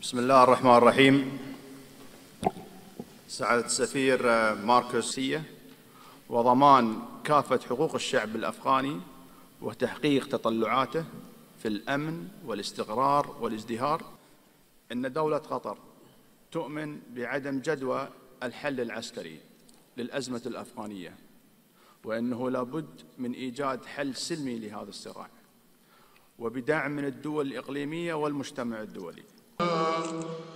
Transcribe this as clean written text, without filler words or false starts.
بسم الله الرحمن الرحيم. سعادة السفير ماركوسية، وضمان كافة حقوق الشعب الأفغاني وتحقيق تطلعاته في الأمن والاستقرار والازدهار، إن دولة قطر تؤمن بعدم جدوى الحل العسكري للأزمة الأفغانية، وأنه لابد من إيجاد حل سلمي لهذا الصراع، وبدعم من الدول الإقليمية والمجتمع الدولي.